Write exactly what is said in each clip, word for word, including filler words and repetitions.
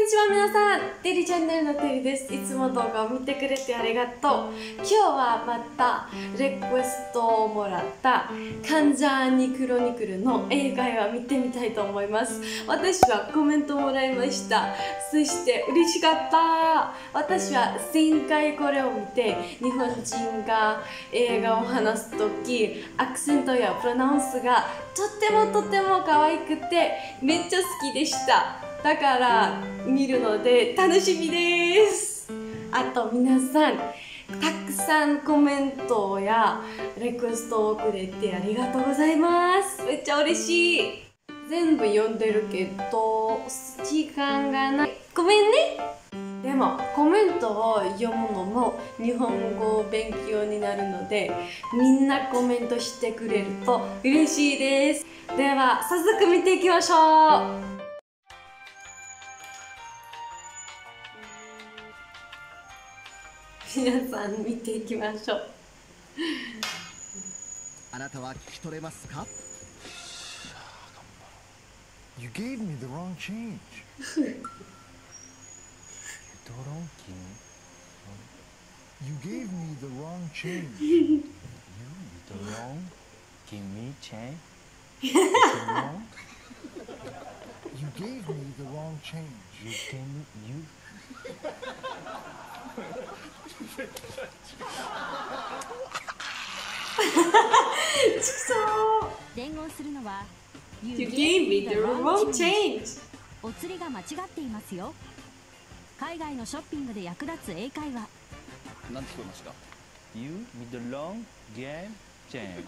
んにちは皆さん、テリチャンネルのテリです。いつも動画を見てくれてありがとう。今日はまたリクエストをもらったカンジャーニクロニクルの映画を見てみたいと思います。私はコメントもらいました。そして嬉しかった。私は前回これを見て日本人が映画を話すときアクセントやプロナウンスがとってもとっても可愛くてめっちゃ好きでした。だから見るので楽しみです。あと皆さんたくさんコメントやリクエストをくれてありがとうございます。めっちゃ嬉しい。全部読んでるけど時間がない。ごめんね。でもコメントを読むのも日本語勉強になるのでみんなコメントしてくれると嬉しいです。では早速見ていきましょう。皆さん見ていきましょう。 あなたは聞き取れますか？ You gave me the wrong change. You gave me the wrong change. You the wrong give me change. Wrong? You gave me the wrong change. You gave me you. 伝言するのは You gave me the wrong change. お釣りが間違っていますよ。海外のショッピングで役立つ英会話。 何て聞こえました？ You with the wrong game change.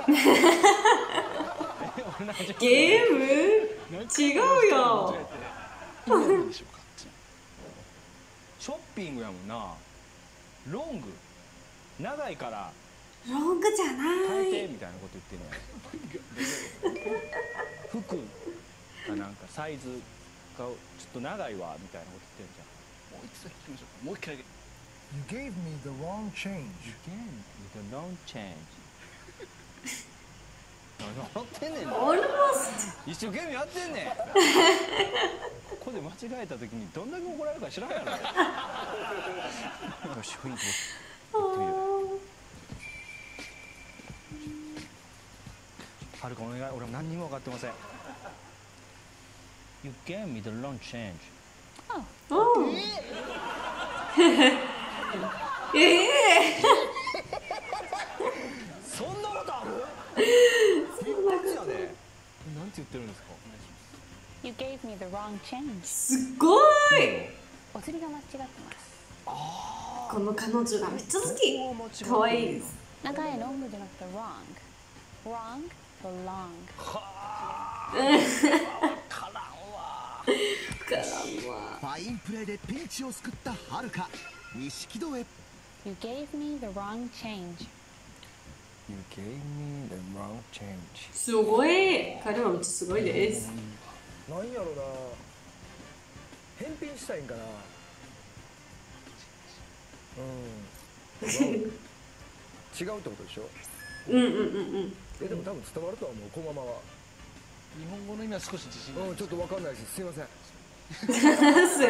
ゲーム？違うよ。 何でしょうか？ショッピングやもんな。ロング長いからロングじゃない変えてみたいなこと言ってね。服がなんかサイズがちょっと長いわみたいなこと言ってんじゃん。もう一度聞きましょうか。もう一回だけ。 You gave me the wrong change. You gave me the wrong change. 何笑ってんねん。 オルモス一生懸命やってんねん。ここで間違えた時にどんだけ怒られるか知らんやろ。よし、雰囲気はるかお願い。俺も何にも分かってません。 You gave me the wrong change. おええそんなことある？ そんなことなんて言ってるんですか？ You gave me the wrong change. すっごい。 お釣りが間違ってます。 この彼女がめっちゃ好き。可愛いです。 長いロングじゃなくて wrong. Wrong to long. からんわ。 からんわ。 ファインプレーでピンチを救ったはるか。錦戸へ。 You gave me the wrong change. You gave me the wrong change. すごい。彼はめっちゃすごいです。 なんやろな。返品したいんかな。うん。違うってことでしょ。 うんうんうんうん。 えでも多分伝わるとは思う。このままは。 日本語の意味は少し自信が。 うんちょっとわかんないです。すいません。 すいません。 そんな謝らない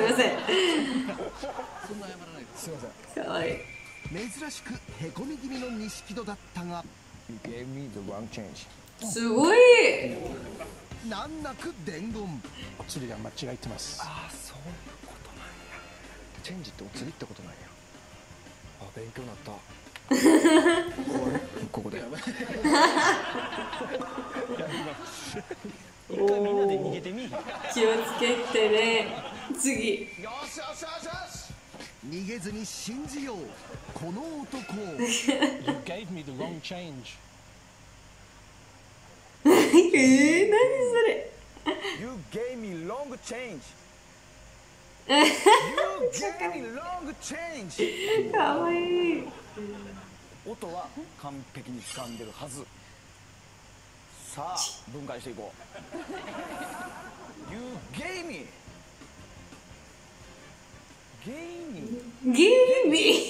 です。 すいません。 可愛い。 珍しくへこみ気味の錦戸だったが、 You gave me the wrong change. すごい。 難なく伝言。 お釣りが間違えてます。ああ、そういうことなんや。チェンジってお釣りってことなんや。あ、勉強になった。ここで。一回みんなで逃げてみ。 気をつけてね。次。 よしよしよしよし。 逃げずに信じようこの男。 You gave me the wrong change. えー、何それ。 You gave me long change. You gave me long change. 可愛い。 音は完璧に掴んでるはず。さあ分解していこう。You gave me. Gave me. ゲーミー。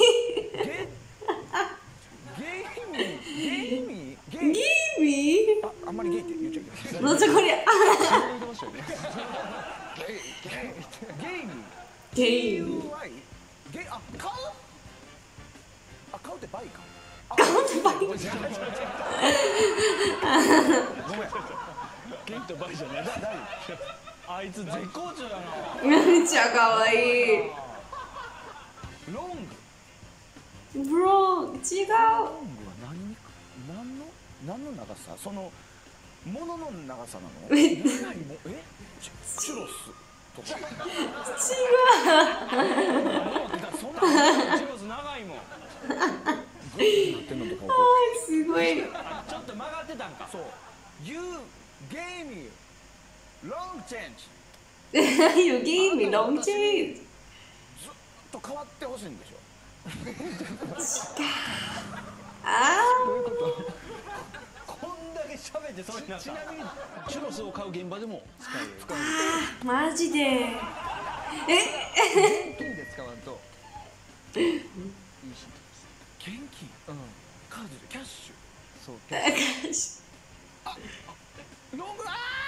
Gave me. Gave me. ゲーミー。 あ、あんまりゲイって言っちゃいけない。 なんじゃこりゃ。 言ってましたよね。ゲイゲイってゲイにゲイユーアイ ゲイあ買うあ買うってバイか買うってバイごめんごめんゲイとバイじゃないあいつ絶好調だなめっちゃかわいい。 ロングブロー違う。 ロングは何何の何の長さそのものの長さなのえ何もえチチュロスとかそんなチュロス長いもんグッとなってんのとかすごい。 あちょっと曲がってたんかそう You gave me long change You gave me long change. ずっと変わってほしいんでしょあこんだけ喋ってそうになったちなみにチュロスを買う現場でも使えるあ、マジで。え、 現金で使わんといいし現金うんカードでキャッシュそうロング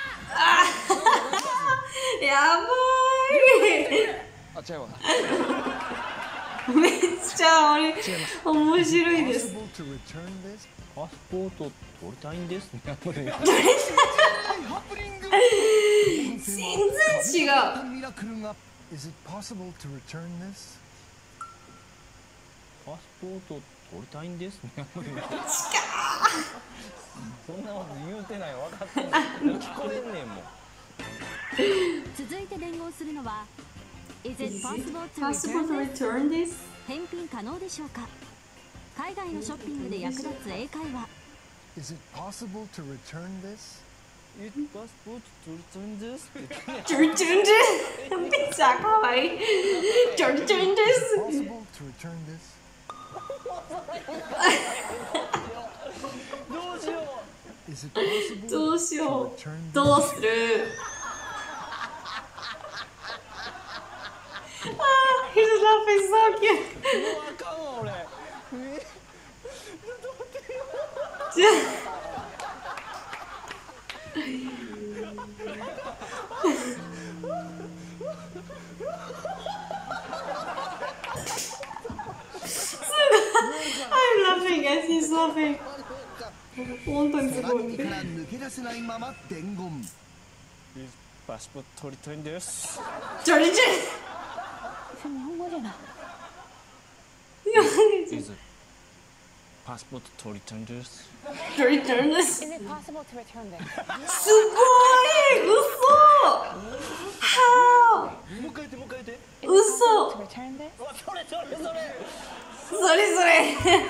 やばあ違うわい。めっちゃ俺面白いです。 Possible to return this? パスポート取りたいんですねハプニング全然違う。 ミラクルが Is it possible to return this? パスポート取りたいんですねそんなこと言うてない分かってんねん聞こえんねんもん続いて伝言するのは Is it possible to Possible to return this? return this? 返品可能でしょうか。海外のショッピングで役立つ英会話。 Is it possible to return this? パスポート取りたいんですチュルチュルですめっちゃかわいい。チュルチュルです。 Possible to return this? どうしよ Is it possible どうしよ to return う。 this? どうする。あー、he's laughing so cute. うもうあかんわ俺えじゃすごい。I'm laughing as he's laughing. 本当にすごい。 から抜け出せないまま伝言パスポート取りたいんですチュルチュル。 それ日本語じゃない。 イズパスポート取りたいんですチュルチュルです。 Is it possible to return this? すごい。嘘。How? もう一回言ってもう一回言って Is it possible 嘘。 to return this? うわそれそれそれそれそれ。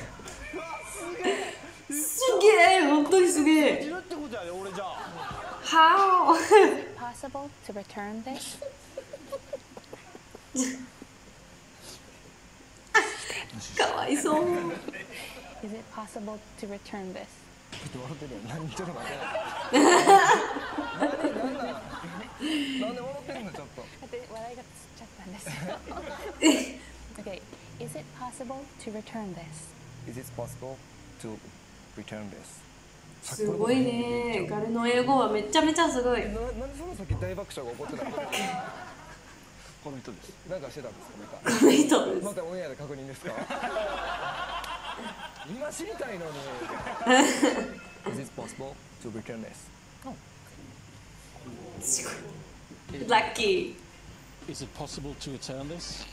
すげえ。本当にすげえ。 いるってことやで俺じゃあ How? Possible to return this? かわいそう。 Is it possible to return this? ちょっと笑ってるよ何ちょっと待って何何なんなんで笑ってんのちょっとだって笑いがつっちゃったんです。Okay, is it possible to return this? Is it possible to return this? すごいね。ガルの英語はめちゃめちゃすごい。 ななんでその先大爆笑が起こってないのこの人ですなんかしてたんですかまたこの人です。 またオンエアで確認ですか今知りたいのに Is it possible to return this? ラッキ Is it possible to return this?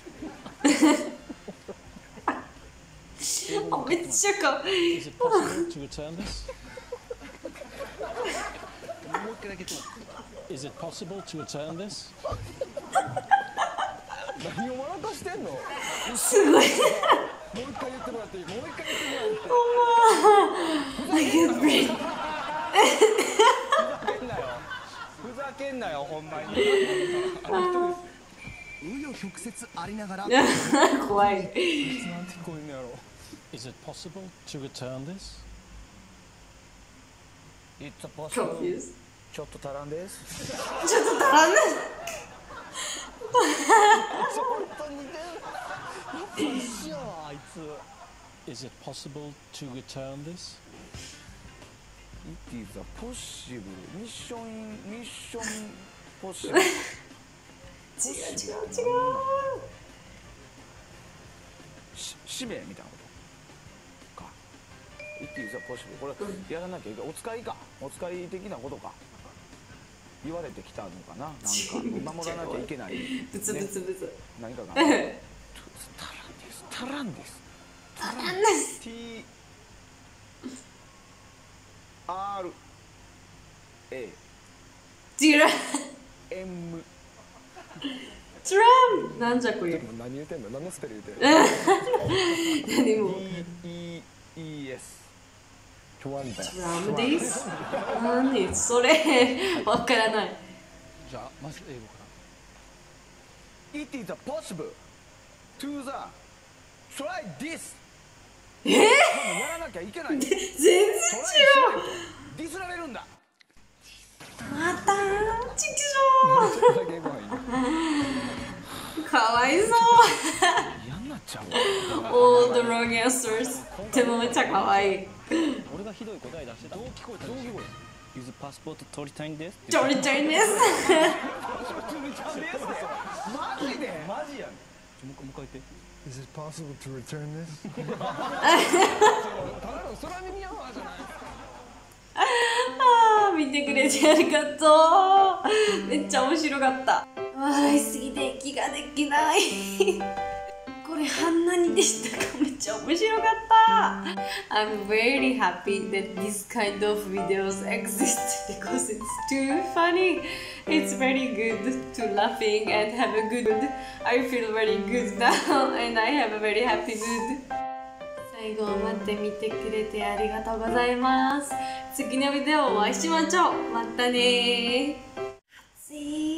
ー。あ、めっちゃか。 Is it possible to return this? もう一回だけちょっと Is it possible to return this? 何を笑かしてんのもうすごい。 一回言ってもらっていいもう一回言ってもらって I can't breathe. ふざけんなよほんまに紆余曲折ありながら怖い。 なんて聞こえんのやろ Is it possible to return this? It's a possible Confused. ちょっと足らんですちょっと足らんね。 本当に似てる一緒やわあいつ Is it possible to return this? It is a possible mission mission possible 違う違う違う。 し使命みたいなことか。It is a possible。これやらなきゃいけない。お使いか。お使い的なことか。言われてきたのかな。なんか守らなきゃいけない。 ブツブツブツ。 何かが。タランです。タランです。 タランです。 T R A ティラ M トラムなんじゃこれ。 何言うてんの？何のスペル言うてんの？ 何も E E S トワンダ。 トラムです。何それわからない。 じゃあまず英語か It is a possible to the try this。 えー、 やらなきゃいけない。 全然違う。 ディスられるんだ。 またーちくしょな。英語はいいね。 う。かわいそう。 嫌になっちゃうわ。 All the wrong answers。でもめっちゃかわいい。 俺がひどい答え出してた。どう聞こえた？どう聞こえた？ Is passport 取りたいんです。 ジョリちゃんです。 マジで？ マジやね。もう一回言って。 Is it possible to return this? ただの空耳アワーじゃない。 あー見てくれてありがとう。めっちゃ面白かった。笑いすぎて息ができない。これハンナにでしたか？めっちゃ面白かった。I'm very happy that this kind of videos exist because it's too funny. It's very good to laughing and have a good mood. I feel very good now and I have a very happy mood. 最後まで見てくれてありがとうございます。次のビデオお会いしましょう。またねー。暑い。